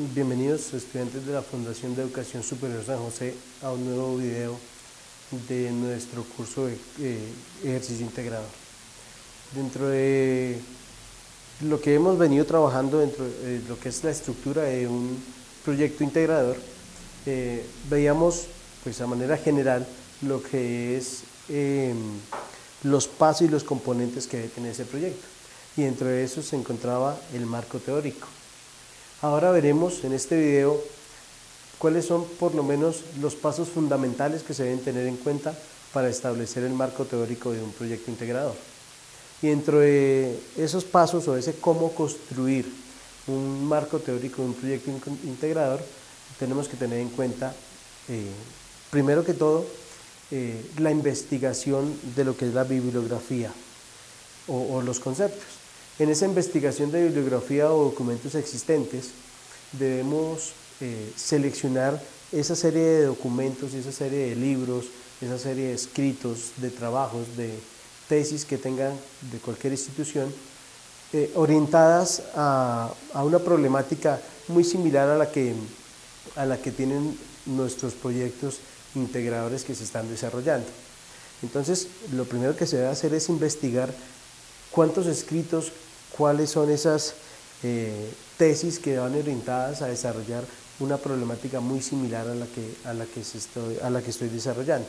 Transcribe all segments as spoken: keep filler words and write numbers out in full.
Bienvenidos estudiantes de la Fundación de Educación Superior San José a un nuevo video de nuestro curso de eh, ejercicio integrador. Dentro de lo que hemos venido trabajando dentro de lo que es la estructura de un proyecto integrador, eh, veíamos pues a manera general lo que es eh, los pasos y los componentes que debe tener ese proyecto, y dentro de eso se encontraba el marco teórico. Ahora veremos en este video cuáles son por lo menos los pasos fundamentales que se deben tener en cuenta para establecer el marco teórico de un proyecto integrador. Y dentro de esos pasos o ese cómo construir un marco teórico de un proyecto integrador, tenemos que tener en cuenta, eh, primero que todo, eh, la investigación de lo que es la bibliografía o, o los conceptos. En esa investigación de bibliografía o documentos existentes debemos eh, seleccionar esa serie de documentos, esa serie de libros, esa serie de escritos, de trabajos, de tesis que tengan de cualquier institución, eh, orientadas a, a una problemática muy similar a la, que, a la que tienen nuestros proyectos integradores que se están desarrollando. Entonces, lo primero que se debe hacer es investigar cuántos escritos, cuáles son esas eh, tesis que van orientadas a desarrollar una problemática muy similar a la que, a la que, se estoy, a la que estoy desarrollando.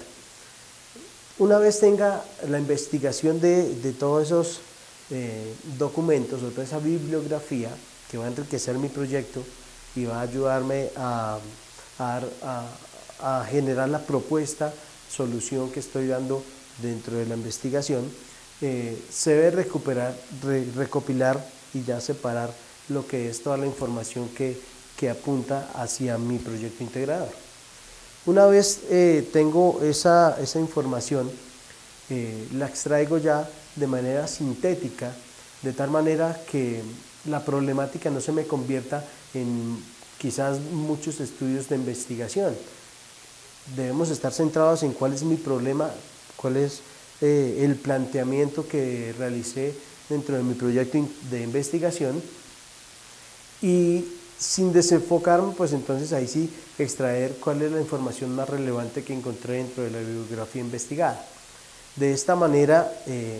Una vez tenga la investigación de, de todos esos eh, documentos o toda esa bibliografía que va a enriquecer mi proyecto y va a ayudarme a, a, a, a generar la propuesta, solución que estoy dando dentro de la investigación, Eh, se debe recuperar, re, recopilar y ya separar lo que es toda la información que, que apunta hacia mi proyecto integrador. Una vez eh, tengo esa, esa información, eh, la extraigo ya de manera sintética, de tal manera que la problemática no se me convierta en quizás muchos estudios de investigación. Debemos estar centrados en cuál es mi problema, cuál es Eh, el planteamiento que realicé dentro de mi proyecto de investigación, y sin desenfocarme, pues entonces ahí sí extraer cuál es la información más relevante que encontré dentro de la bibliografía investigada. De esta manera eh,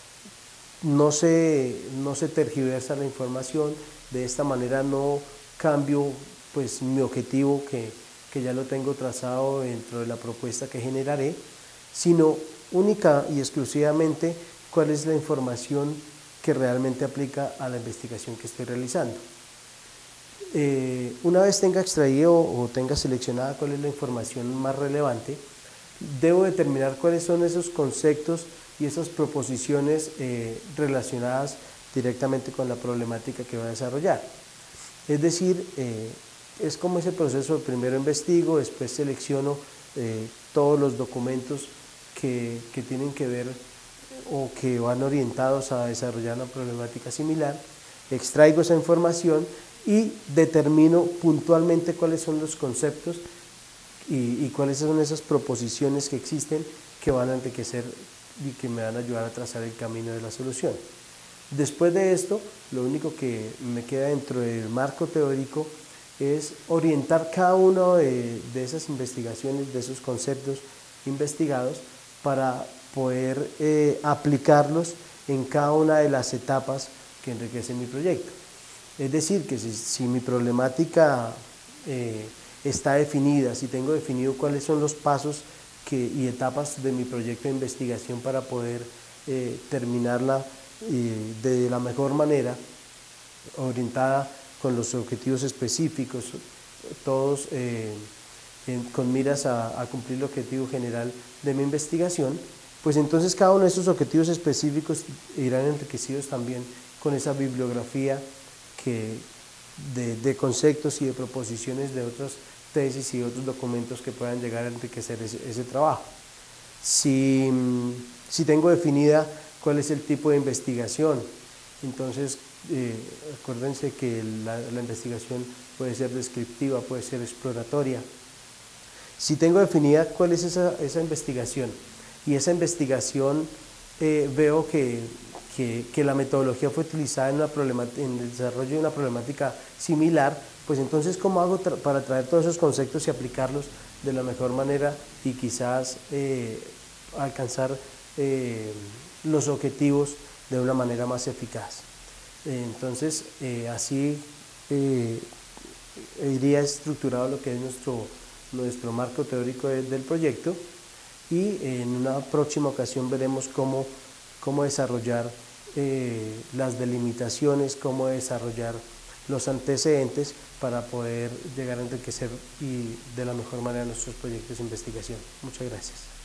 no, se, no se tergiversa la información, de esta manera no cambio pues mi objetivo que, que ya lo tengo trazado dentro de la propuesta que generaré, sino única y exclusivamente cuál es la información que realmente aplica a la investigación que estoy realizando. Eh, una vez tenga extraído o tenga seleccionada cuál es la información más relevante, debo determinar cuáles son esos conceptos y esas proposiciones eh, relacionadas directamente con la problemática que voy a desarrollar. Es decir, eh, es como ese proceso: primero investigo, después selecciono eh, todos los documentos Que, que tienen que ver o que van orientados a desarrollar una problemática similar, extraigo esa información y determino puntualmente cuáles son los conceptos y, y cuáles son esas proposiciones que existen que van a enriquecer y que me van a ayudar a trazar el camino de la solución. Después de esto, lo único que me queda dentro del marco teórico es orientar cada una de, de esas investigaciones, de esos conceptos investigados, para poder eh, aplicarlos en cada una de las etapas que enriquecen mi proyecto. Es decir, que si, si mi problemática eh, está definida, si tengo definido cuáles son los pasos que, y etapas de mi proyecto de investigación para poder eh, terminarla eh, de la mejor manera, orientada con los objetivos específicos, todos eh, en, con miras a, a cumplir el objetivo general de mi investigación, pues entonces cada uno de esos objetivos específicos irán enriquecidos también con esa bibliografía que, de, de conceptos y de proposiciones de otras tesis y otros documentos que puedan llegar a enriquecer ese, ese trabajo. Si, si tengo definida cuál es el tipo de investigación, entonces eh, acuérdense que la, la investigación puede ser descriptiva, puede ser exploratoria. Si tengo definida cuál es esa, esa investigación, y esa investigación eh, veo que, que, que la metodología fue utilizada en, una en el desarrollo de una problemática similar, pues entonces, ¿cómo hago tra para traer todos esos conceptos y aplicarlos de la mejor manera y quizás eh, alcanzar eh, los objetivos de una manera más eficaz? Eh, entonces, eh, así eh, iría estructurado lo que es nuestro, nuestro marco teórico de, del proyecto, y en una próxima ocasión veremos cómo, cómo desarrollar eh, las delimitaciones, cómo desarrollar los antecedentes para poder llegar a enriquecer y de la mejor manera nuestros proyectos de investigación. Muchas gracias.